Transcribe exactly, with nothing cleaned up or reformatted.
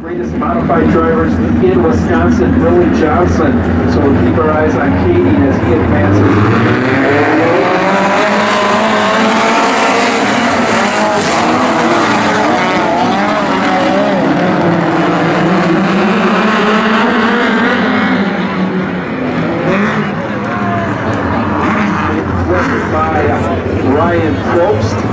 greatest modified drivers in Wisconsin, Billy Johnson. So we'll keep our eyes on Katie as he advances. By Ryan Probst.